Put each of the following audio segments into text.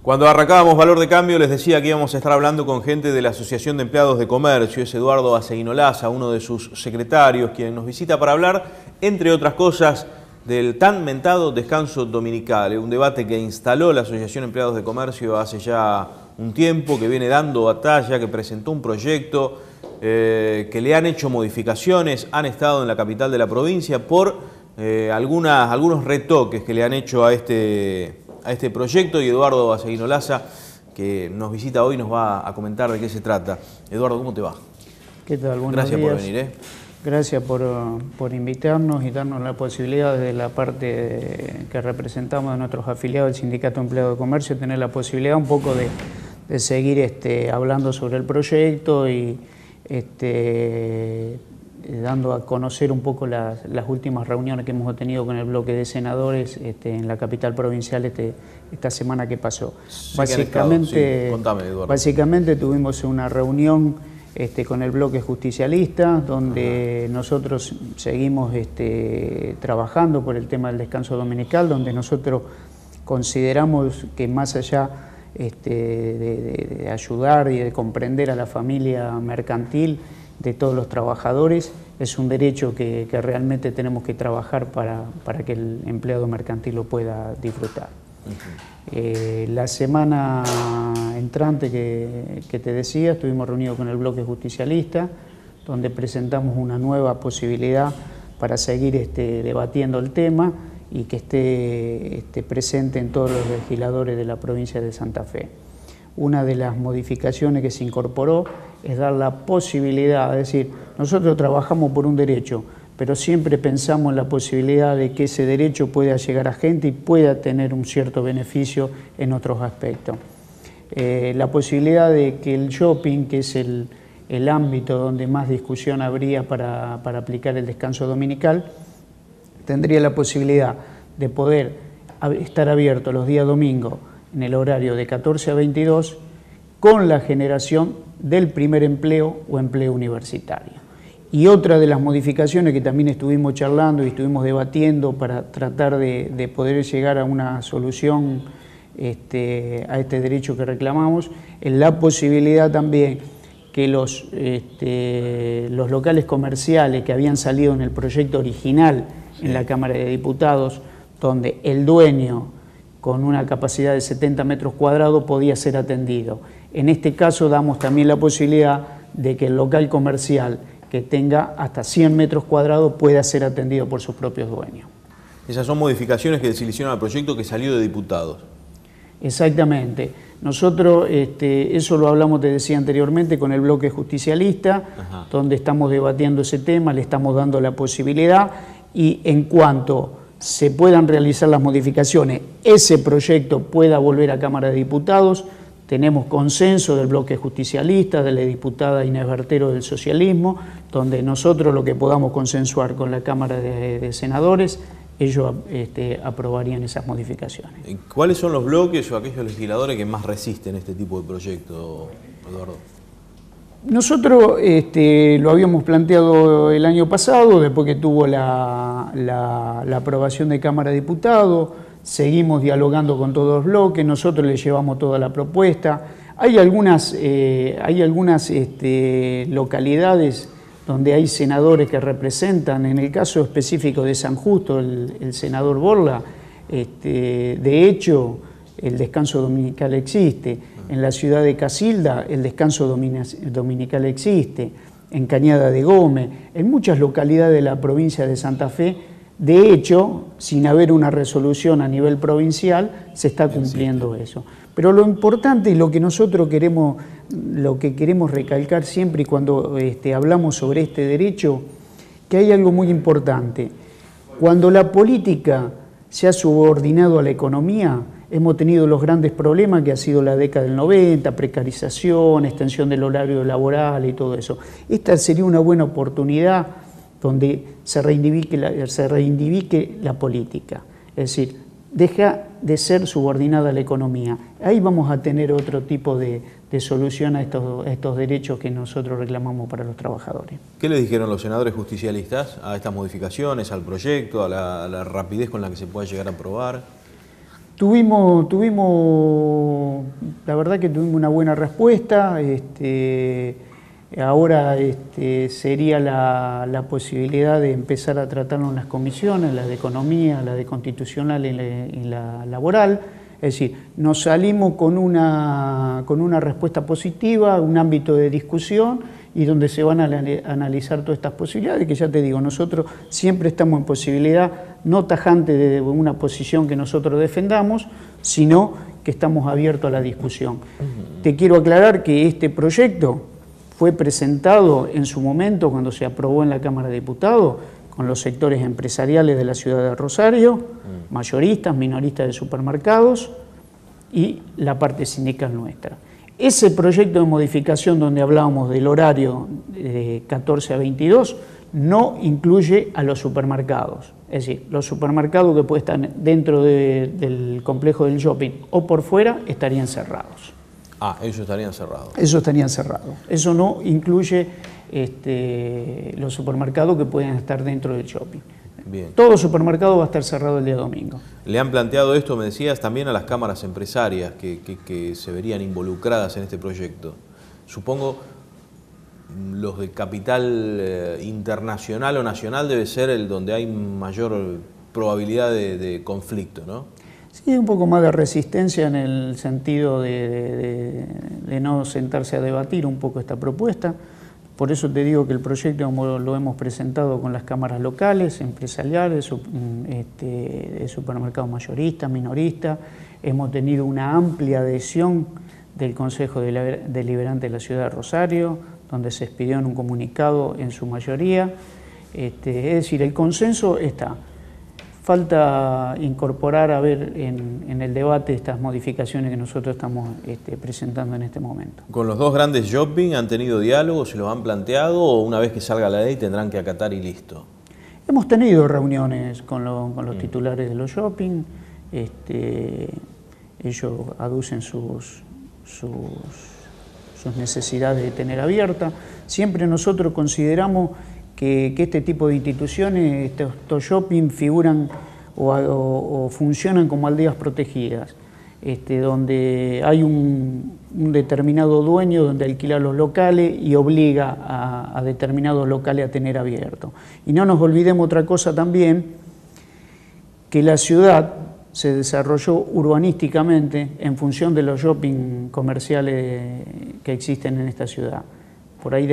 Cuando arrancábamos Valor de Cambio les decía que íbamos a estar hablando con gente de la Asociación de Empleados de Comercio. Es Eduardo Baseguino Laza, uno de sus secretarios, quien nos visita para hablar, entre otras cosas, del tan mentado descanso dominical, un debate que instaló la Asociación de Empleados de Comercio hace ya un tiempo, que viene dando batalla, que presentó un proyecto, que le han hecho modificaciones, han estado en la capital de la provincia por algunos retoques que le han hecho a este proyecto, y Eduardo Baseguino Laza, que nos visita hoy, nos va a comentar de qué se trata. Eduardo, ¿cómo te va? ¿Qué tal? Buenos Gracias días. por venir. Gracias por invitarnos y darnos la posibilidad desde la parte que representamos de nuestros afiliados del Sindicato de Empleados de Comercio, tener la posibilidad un poco de seguir hablando sobre el proyecto y dando a conocer un poco las últimas reuniones que hemos tenido con el bloque de senadores en la capital provincial esta semana que pasó. Básicamente, contame, Eduardo. Básicamente tuvimos una reunión con el bloque justicialista, donde nosotros seguimos trabajando por el tema del descanso dominical, donde nosotros consideramos que más allá de ayudar y de comprender a la familia mercantil de todos los trabajadores, es un derecho que realmente tenemos que trabajar para que el empleado mercantil lo pueda disfrutar. La semana entrante que te decía, estuvimos reunidos con el bloque justicialista, donde presentamos una nueva posibilidad para seguir debatiendo el tema y que esté presente en todos los legisladores de la provincia de Santa Fe. Una de las modificaciones que se incorporó es dar la posibilidad, es decir, nosotros trabajamos por un derecho, pero siempre pensamos en la posibilidad de que ese derecho pueda llegar a gente y pueda tener un cierto beneficio en otros aspectos. La posibilidad de que el shopping, que es el ámbito donde más discusión habría para aplicar el descanso dominical, tendría la posibilidad de poder estar abierto los días domingos en el horario de 14 a 22 con la generación del primer empleo o empleo universitario. Y otra de las modificaciones que también estuvimos charlando y estuvimos debatiendo para tratar de poder llegar a una solución a este derecho que reclamamos, es la posibilidad también que los locales comerciales que habían salido en el proyecto original en la Cámara de Diputados, donde el dueño con una capacidad de 70 metros cuadrados podía ser atendido. En este caso damos también la posibilidad de que el local comercial que tenga hasta 100 metros cuadrados pueda ser atendido por sus propios dueños. Esas son modificaciones que se le hicieron al proyecto que salió de diputados. Exactamente. Nosotros eso lo hablamos, te decía anteriormente, con el bloque justicialista, donde estamos debatiendo ese tema, le estamos dando la posibilidad, y en cuanto se puedan realizar las modificaciones, ese proyecto pueda volver a Cámara de Diputados. Tenemos consenso del bloque justicialista, de la diputada Inés Bertero del socialismo, donde nosotros lo que podamos consensuar con la Cámara de Senadores, ellos aprobarían esas modificaciones. ¿Cuáles son los bloques o aquellos legisladores que más resisten este tipo de proyecto, Eduardo? Nosotros lo habíamos planteado el año pasado, después que tuvo la aprobación de Cámara de Diputados. Seguimos dialogando con todos los bloques, nosotros les llevamos toda la propuesta. Hay algunas localidades donde hay senadores que representan, en el caso específico de San Justo, el senador Borla, de hecho el descanso dominical existe. En la ciudad de Casilda el descanso dominical existe, en Cañada de Gómez, en muchas localidades de la provincia de Santa Fe. De hecho, sin haber una resolución a nivel provincial, se está cumpliendo eso. Pero lo importante y lo que nosotros queremos recalcar siempre y cuando hablamos sobre este derecho, que hay algo muy importante. Cuando la política se ha subordinado a la economía, hemos tenido los grandes problemas que ha sido la década del 90, precarización, extensión del horario laboral y todo eso. Esta sería una buena oportunidad donde se reivindique la política, es decir, deja de ser subordinada a la economía. Ahí vamos a tener otro tipo de solución a estos derechos que nosotros reclamamos para los trabajadores. ¿Qué le dijeron los senadores justicialistas a estas modificaciones, al proyecto, a la rapidez con la que se pueda llegar a aprobar? Tuvimos, la verdad que tuvimos una buena respuesta. Ahora sería la posibilidad de empezar a tratarlo en las comisiones, la de economía, la de constitucional y la laboral. Es decir, nos salimos con una respuesta positiva, un ámbito de discusión y donde se van a analizar todas estas posibilidades, que ya te digo, nosotros siempre estamos en posibilidad no tajante de una posición que nosotros defendamos, sino que estamos abiertos a la discusión. Te quiero aclarar que este proyecto fue presentado en su momento cuando se aprobó en la Cámara de Diputados con los sectores empresariales de la ciudad de Rosario, mayoristas, minoristas de supermercados y la parte sindical nuestra. Ese proyecto de modificación donde hablábamos del horario de 14 a 22 no incluye a los supermercados. Es decir, los supermercados que pueden estar dentro del complejo del shopping o por fuera estarían cerrados. Ah, ellos estarían cerrados. Eso estarían cerrados. Eso no incluye los supermercados que pueden estar dentro del shopping. Bien. Todo supermercado va a estar cerrado el día domingo. ¿Le han planteado esto, me decías, también a las cámaras empresarias que se verían involucradas en este proyecto? Supongo los de capital internacional o nacional debe ser el donde hay mayor probabilidad de conflicto, ¿no? Sí, un poco más de resistencia en el sentido de no sentarse a debatir un poco esta propuesta. Por eso te digo que el proyecto lo hemos presentado con las cámaras locales, empresariales, de supermercados mayoristas, minoristas. Hemos tenido una amplia adhesión del Consejo Deliberante de la Ciudad de Rosario, donde se expidió en un comunicado en su mayoría. Es decir, el consenso está. Falta incorporar a ver en el debate estas modificaciones que nosotros estamos presentando en este momento. ¿Con los dos grandes shopping han tenido diálogo, se los han planteado o una vez que salga la ley tendrán que acatar y listo? Hemos tenido reuniones con los titulares de los shopping. Ellos aducen sus necesidades de tener abierta. Siempre nosotros consideramos que este tipo de instituciones, estos shopping, figuran o funcionan como aldeas protegidas, donde hay un determinado dueño donde alquila los locales y obliga a determinados locales a tener abierto. Y no nos olvidemos otra cosa también, que la ciudad se desarrolló urbanísticamente en función de los shopping comerciales que existen en esta ciudad. Por ahí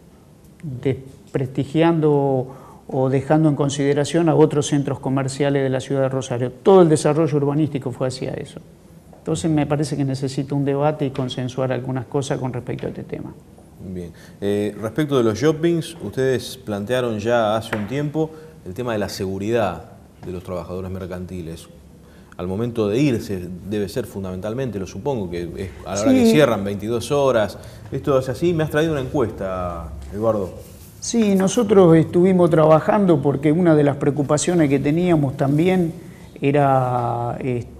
desprestigiando o dejando en consideración a otros centros comerciales de la ciudad de Rosario. Todo el desarrollo urbanístico fue hacia eso. Entonces me parece que necesita un debate y consensuar algunas cosas con respecto a este tema. Bien. Respecto de los shoppings, ustedes plantearon ya hace un tiempo el tema de la seguridad de los trabajadores mercantiles. Al momento de irse debe ser fundamentalmente, lo supongo, que es a la hora que cierran 22 horas. Esto es así. Me has traído una encuesta, Eduardo. Sí, nosotros estuvimos trabajando porque una de las preocupaciones que teníamos también era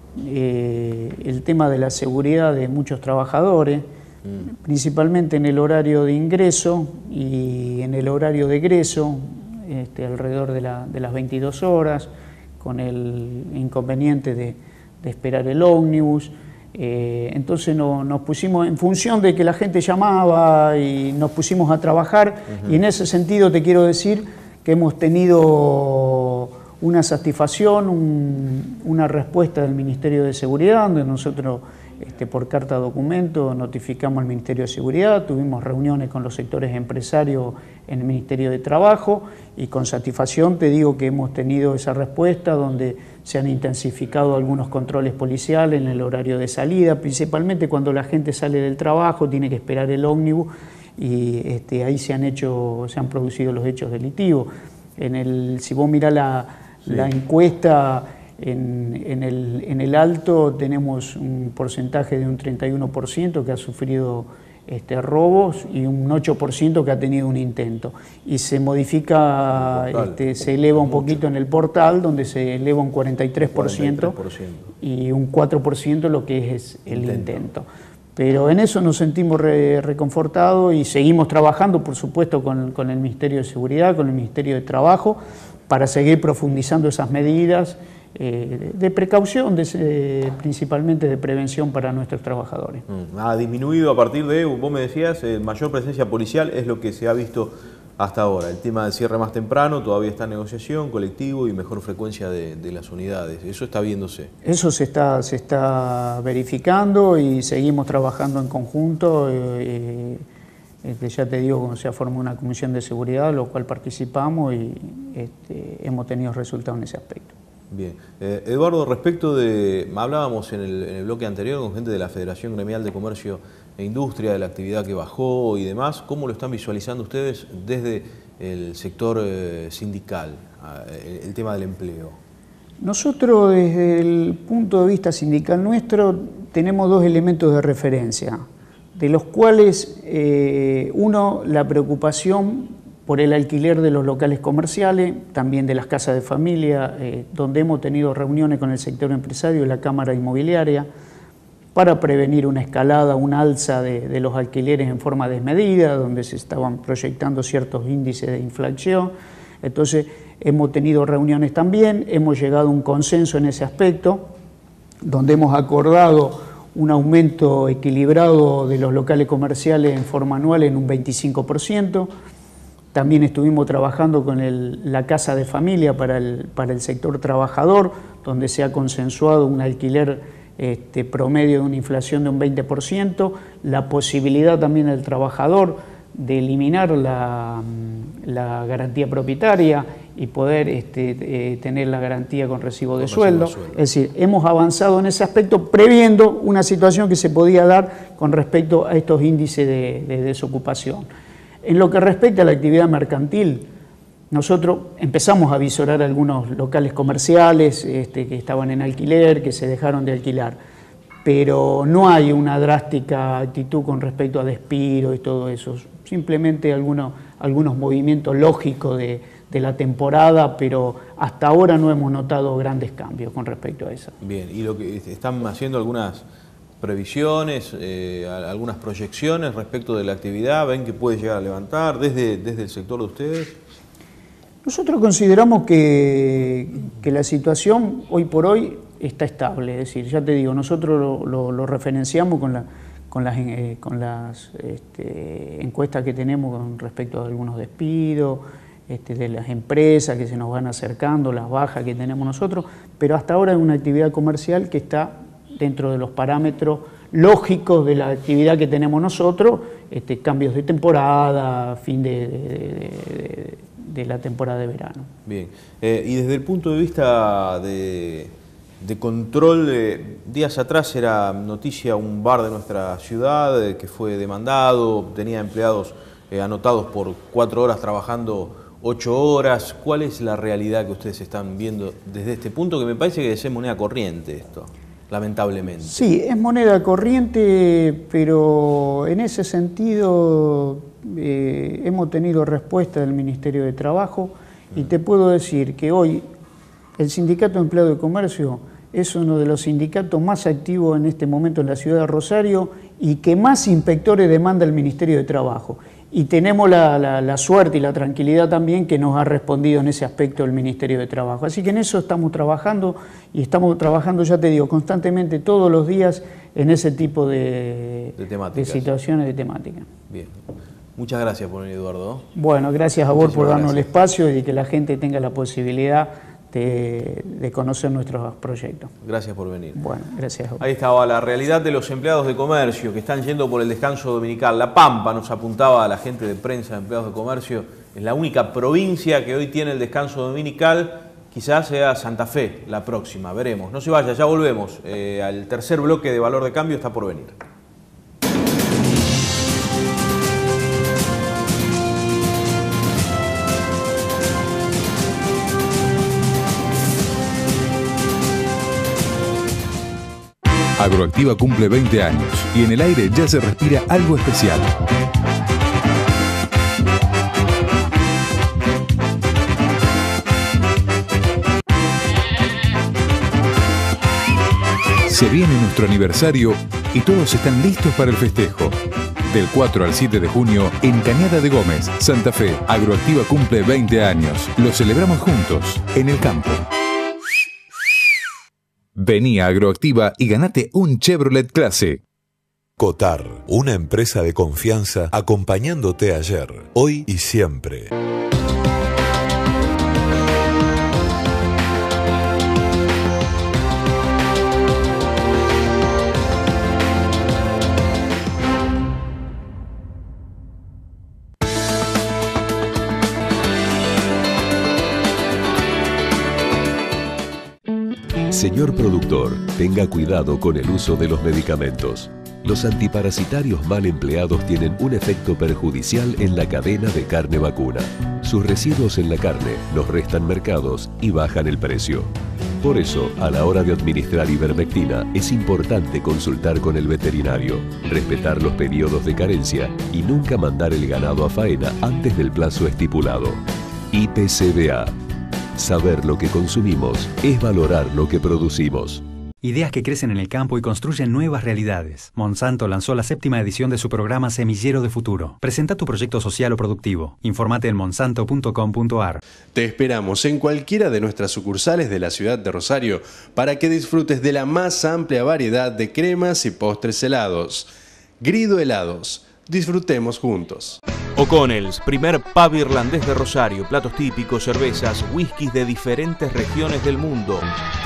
el tema de la seguridad de muchos trabajadores, principalmente en el horario de ingreso y en el horario de egreso, alrededor de las 22 horas, con el inconveniente de esperar el ómnibus. Entonces nos pusimos, en función de que la gente llamaba y nos pusimos a trabajar, y en ese sentido te quiero decir que hemos tenido una satisfacción, una respuesta del Ministerio de Seguridad, donde nosotros por carta documento notificamos al Ministerio de Seguridad, tuvimos reuniones con los sectores empresarios en el Ministerio de Trabajo y con satisfacción te digo que hemos tenido esa respuesta donde se han intensificado algunos controles policiales en el horario de salida, principalmente cuando la gente sale del trabajo, tiene que esperar el ómnibus y ahí se han producido los hechos delictivos. Si vos mirás la encuesta, en el Alto tenemos un porcentaje de un 31% que ha sufrido robos y un 8% que ha tenido un intento. Y se modifica, se eleva un poquito en el portal, donde se eleva un 43%, y un 4% lo que es el intento. Pero en eso nos sentimos reconfortados y seguimos trabajando, por supuesto, con el Ministerio de Seguridad, con el Ministerio de Trabajo, para seguir profundizando esas medidas de precaución, principalmente de prevención para nuestros trabajadores. Ha disminuido a partir de, vos me decías, mayor presencia policial es lo que se ha visto hasta ahora. El tema del cierre más temprano todavía está en negociación, colectivo y mejor frecuencia de las unidades. Eso está viéndose. Eso se está verificando y seguimos trabajando en conjunto. Ya te digo, se ha formado una comisión de seguridad, lo cual participamos y hemos tenido resultados en ese aspecto. Bien. Eduardo, respecto de, hablábamos en el bloque anterior con gente de la Federación Gremial de Comercio e Industria, de la actividad que bajó y demás, ¿cómo lo están visualizando ustedes desde el sector sindical, el tema del empleo? Nosotros, desde el punto de vista sindical nuestro, tenemos dos elementos de referencia, de los cuales uno, la preocupación por el alquiler de los locales comerciales, también de las casas de familia, donde hemos tenido reuniones con el sector empresario y la Cámara Inmobiliaria para prevenir una escalada, una alza de los alquileres en forma desmedida, donde se estaban proyectando ciertos índices de inflación. Entonces, hemos tenido reuniones también, hemos llegado a un consenso en ese aspecto, donde hemos acordado un aumento equilibrado de los locales comerciales en forma anual en un 25%. También estuvimos trabajando con la casa de familia para el sector trabajador, donde se ha consensuado un alquiler promedio de una inflación de un 20%, la posibilidad también del trabajador de eliminar la garantía propietaria y poder tener la garantía con recibo de sueldo. Es decir, hemos avanzado en ese aspecto previendo una situación que se podía dar con respecto a estos índices de desocupación. En lo que respecta a la actividad mercantil, nosotros empezamos a visorar algunos locales comerciales que estaban en alquiler, que se dejaron de alquilar, pero no hay una drástica actitud con respecto a despido y todo eso, simplemente algunos movimientos lógicos de la temporada, pero hasta ahora no hemos notado grandes cambios con respecto a eso. Bien, y lo que están haciendo algunas previsiones, algunas proyecciones respecto de la actividad, ¿ven que puede llegar a levantar desde el sector de ustedes? Nosotros consideramos que la situación hoy por hoy está estable, es decir, ya te digo, nosotros lo referenciamos con las encuestas que tenemos con respecto a algunos despidos, de las empresas que se nos van acercando, las bajas que tenemos nosotros, pero hasta ahora es una actividad comercial que está dentro de los parámetros lógicos de la actividad que tenemos nosotros, cambios de temporada, fin de la temporada de verano. Bien, y desde el punto de vista de control, días atrás era noticia un bar de nuestra ciudad que fue demandado, tenía empleados anotados por 4 horas trabajando 8 horas. ¿Cuál es la realidad que ustedes están viendo desde este punto? Que me parece que es moneda corriente esto, lamentablemente. Sí, es moneda corriente, pero en ese sentido hemos tenido respuesta del Ministerio de Trabajo y te puedo decir que hoy el Sindicato de Empleados de Comercio es uno de los sindicatos más activos en este momento en la ciudad de Rosario y que más inspectores demanda el Ministerio de Trabajo. Y tenemos la suerte y la tranquilidad también que nos ha respondido en ese aspecto el Ministerio de Trabajo. Así que en eso estamos trabajando y estamos trabajando, ya te digo, constantemente todos los días en ese tipo de situaciones, de temática. Bien. Muchas gracias por venir, Eduardo. Bueno, gracias a vos por darnos el espacio y que la gente tenga la posibilidad de conocer nuestros proyectos. Gracias por venir. Bueno, gracias. Ahí estaba la realidad de los empleados de comercio que están yendo por el descanso dominical. La Pampa, nos apuntaba a la gente de prensa de empleados de comercio, es la única provincia que hoy tiene el descanso dominical. Quizás sea Santa Fe la próxima, veremos. No se vaya, ya volvemos. Al tercer bloque de Valor de Cambio está por venir. Agroactiva cumple 20 años y en el aire ya se respira algo especial. Se viene nuestro aniversario y todos están listos para el festejo. Del 4 al 7 de junio en Cañada de Gómez, Santa Fe, Agroactiva cumple 20 años. Lo celebramos juntos, en el campo. Vení a Agroactiva y ganate un Chevrolet Clase. Cotar, una empresa de confianza acompañándote ayer, hoy y siempre. Señor productor, tenga cuidado con el uso de los medicamentos. Los antiparasitarios mal empleados tienen un efecto perjudicial en la cadena de carne vacuna. Sus residuos en la carne nos restan mercados y bajan el precio. Por eso, a la hora de administrar ivermectina, es importante consultar con el veterinario, respetar los periodos de carencia y nunca mandar el ganado a faena antes del plazo estipulado. IPCBA. Saber lo que consumimos es valorar lo que producimos. Ideas que crecen en el campo y construyen nuevas realidades. Monsanto lanzó la 7ª edición de su programa Semillero de Futuro. Presenta tu proyecto social o productivo. Informate en monsanto.com.ar. Te esperamos en cualquiera de nuestras sucursales de la ciudad de Rosario para que disfrutes de la más amplia variedad de cremas y postres helados. Grido Helados. Disfrutemos juntos. O'Connell's, primer pub irlandés de Rosario. Platos típicos, cervezas, whiskies de diferentes regiones del mundo.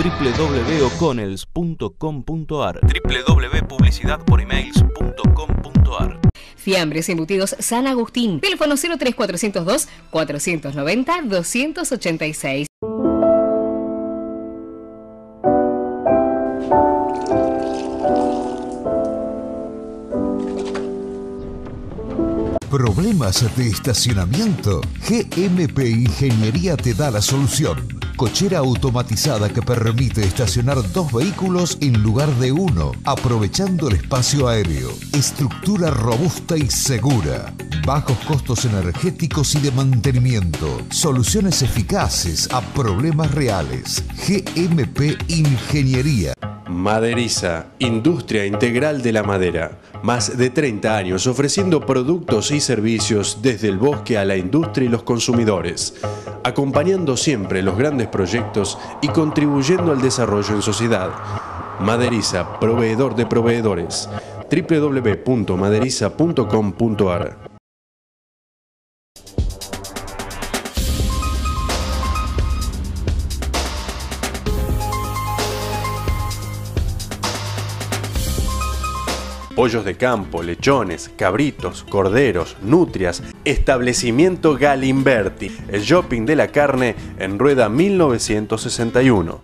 www.o'connells.com.ar www.publicidadporemails.com.ar. Fiambres embutidos San Agustín. Teléfono 03402 490 286. ¿Problemas de estacionamiento? GMP Ingeniería te da la solución. Cochera automatizada que permite estacionar 2 vehículos en lugar de 1, aprovechando el espacio aéreo. Estructura robusta y segura. Bajos costos energéticos y de mantenimiento. Soluciones eficaces a problemas reales. GMP Ingeniería. Maderiza, industria integral de la madera. Más de 30 años ofreciendo productos y servicios desde el bosque a la industria y los consumidores, acompañando siempre los grandes proyectos y contribuyendo al desarrollo en sociedad. Maderiza, proveedor de proveedores. www.maderiza.com.ar. Pollos de campo, lechones, cabritos, corderos, nutrias. Establecimiento Galimberti, el shopping de la carne en Rueda 1961.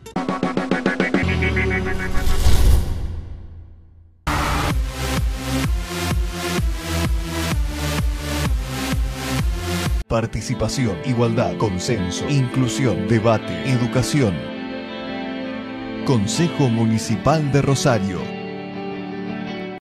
Participación, igualdad, consenso, inclusión, debate, educación. Consejo Municipal de Rosario.